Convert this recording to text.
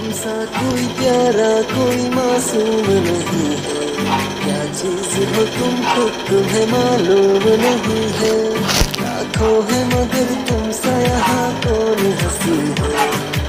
सा कोई प्यारा कोई मासूम नहीं है, क्या चीज हो तुम खुद तुम्हें मालूम नहीं है। लाखों है मगर तुम सा यहाँ कौन हंसी है,